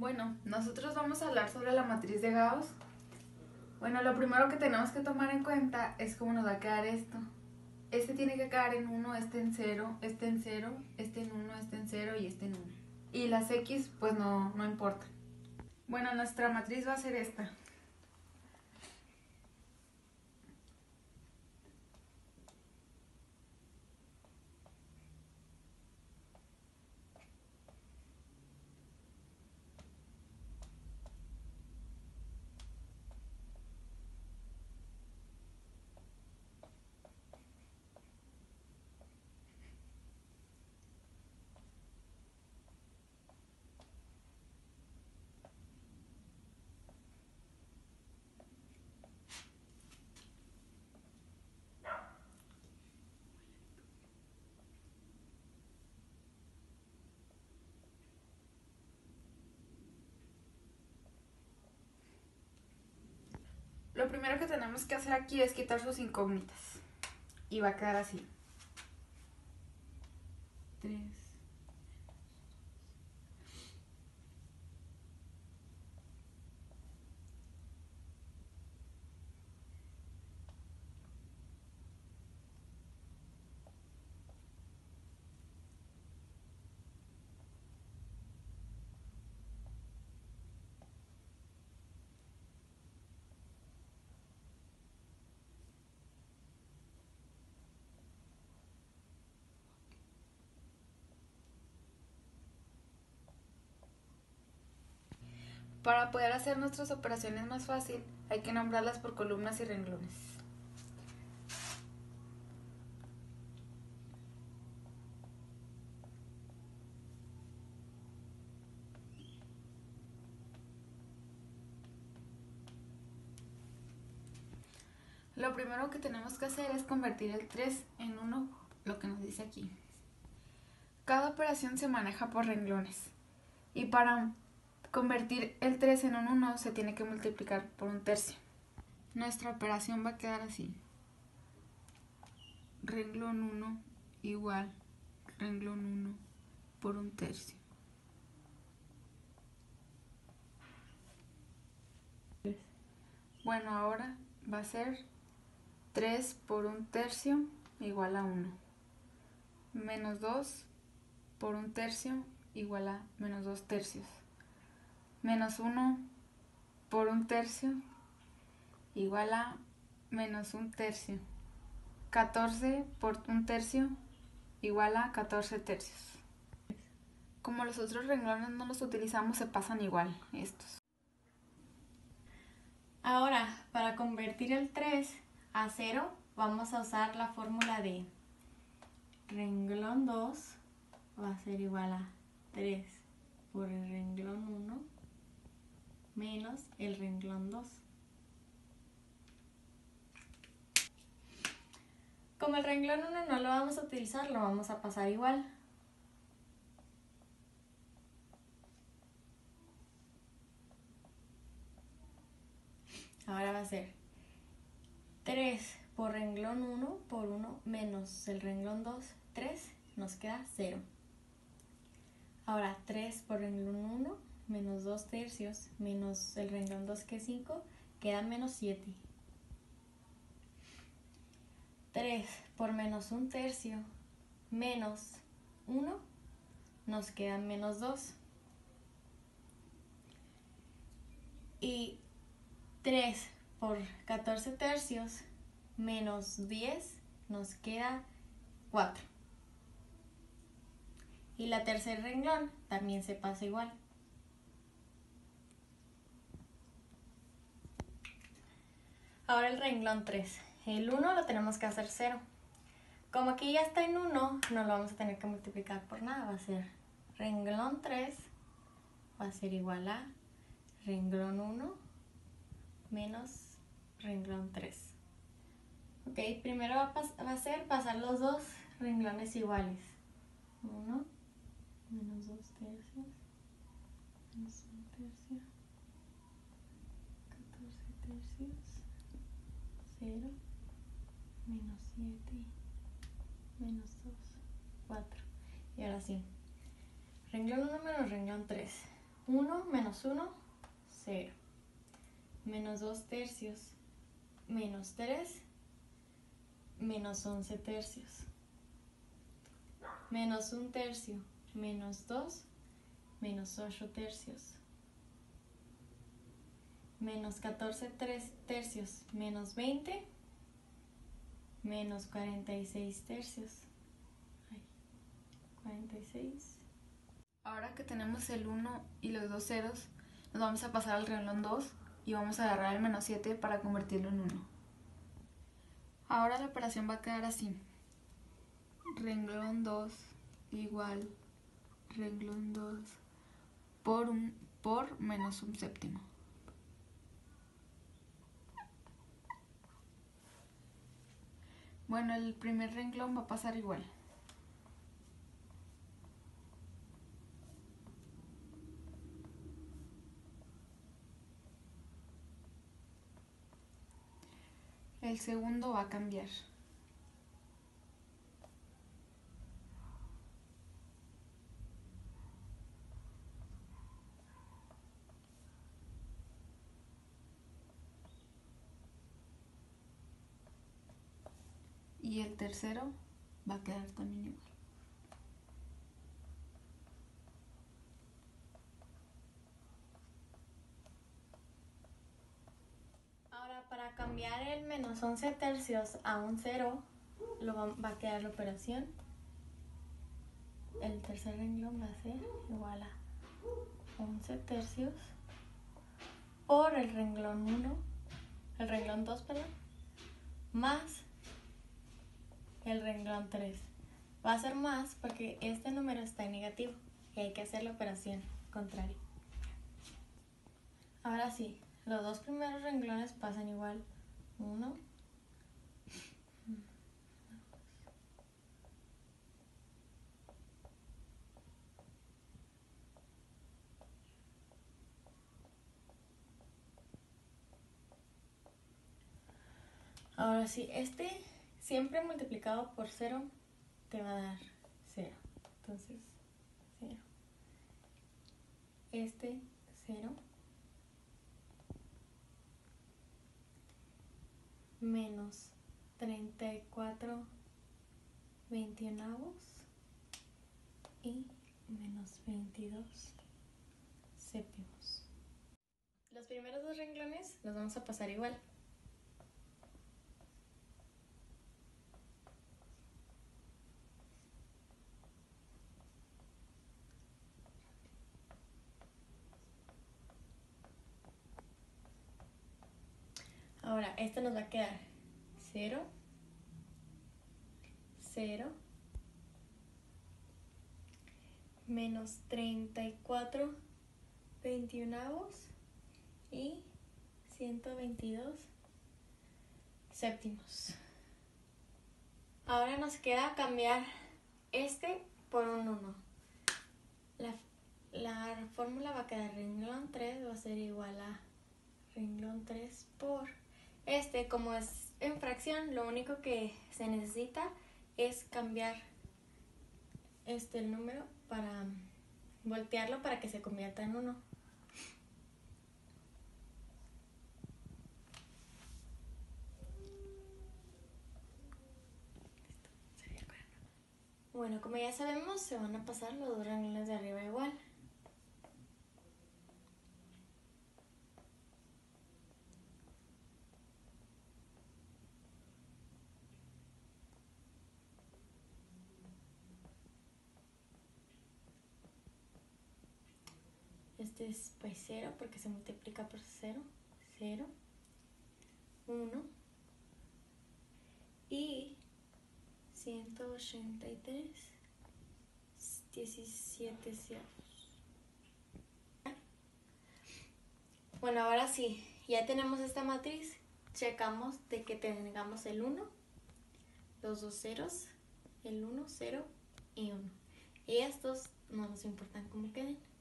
Bueno, nosotros vamos a hablar sobre la matriz de Gauss. Bueno, lo primero que tenemos que tomar en cuenta es cómo nos va a quedar esto. Este tiene que quedar en 1, este en 0, este en 0, este en 1, este en 0 y este en 1. Y las X pues no importan. Bueno, nuestra matriz va a ser esta. Lo primero que tenemos que hacer aquí es quitar sus incógnitas. Y va a quedar así. 3. Para poder hacer nuestras operaciones más fácil, hay que nombrarlas por columnas y renglones. Lo primero que tenemos que hacer es convertir el 3 en 1, lo que nos dice aquí. Cada operación se maneja por renglones. Y para convertir el 3 en un 1 se tiene que multiplicar por un tercio. Nuestra operación va a quedar así. Renglón 1 igual renglón 1 por un tercio. Bueno, ahora va a ser 3 por un tercio igual a 1. Menos 2 por un tercio igual a menos 2 tercios. Menos 1 por un tercio igual a menos un tercio. 14 por un tercio igual a 14 tercios. Como los otros renglones no los utilizamos, se pasan igual estos. Ahora, para convertir el 3 a 0, vamos a usar la fórmula de renglón 2 va a ser igual a 3 por el renglón 1 menos el renglón 2. Como el renglón 1 no lo vamos a utilizar, lo vamos a pasar igual. Ahora va a ser 3 por renglón 1 por 1 menos el renglón 2, 3, nos queda 0. Ahora 3 por renglón 1 menos 2 tercios menos el renglón 2 que es 5, queda menos 7. 3 por menos 1 tercio menos 1 nos queda menos 2. Y 3 por 14 tercios menos 10 nos queda 4. Y la tercer renglón también se pasa igual. Ahora el renglón 3. El 1 lo tenemos que hacer 0. Como aquí ya está en 1, no lo vamos a tener que multiplicar por nada. Va a ser renglón 3 va a ser igual a renglón 1 menos renglón 3. Ok, primero va a ser pasar los dos renglones iguales. 1 menos 2 tercios menos 1 tercio, 14 tercios, 0, menos 7, menos 2, 4. Y ahora sí, renglón 1 menos renglón 3. 1 menos 1, 0. Menos 2 tercios, menos 3, menos 11 tercios. Menos 1 tercio, menos 2, menos 8 tercios. Menos 14 tercios, menos 20, menos 46 tercios. 46. Ahora que tenemos el 1 y los dos ceros, nos vamos a pasar al renglón 2 y vamos a agarrar el menos 7 para convertirlo en 1. Ahora la operación va a quedar así. Renglón 2 igual renglón 2 por menos 1 séptimo. Bueno, el primer renglón va a pasar igual. El segundo va a cambiar. Y el tercero va a quedar también igual. Ahora, para cambiar el menos 11 tercios a un 0, va a quedar la operación. El tercer renglón va a ser igual a 11 tercios por el renglón 1, el renglón 2, perdón, más el renglón 3. Va a ser más porque este número está en negativo y hay que hacer la operación contraria. Ahora sí, los dos primeros renglones pasan igual. 1, ahora sí, este siempre multiplicado por 0 te va a dar 0. Entonces, 0. Este 0 menos 34 21avos y menos 22 séptimos. Los primeros dos renglones los vamos a pasar igual. Ahora, esto nos va a quedar 0, 0, menos 34 21avos y 122 séptimos. Ahora nos queda cambiar este por un 1. La fórmula va a quedar renglón 3 va a ser igual a renglón 3 por este. Como es en fracción, lo único que se necesita es cambiar el número para voltearlo para que se convierta en 1. Bueno, como ya sabemos, se van a pasar los dos renglones de arriba igual. Este es pues 0 porque se multiplica por 0. 0, 1 y 183, 17 ceros. Bueno, ahora sí, ya tenemos esta matriz. Checamos de que tengamos el 1, los dos ceros, el 1, 0 y 1. Y estos no nos importan cómo queden.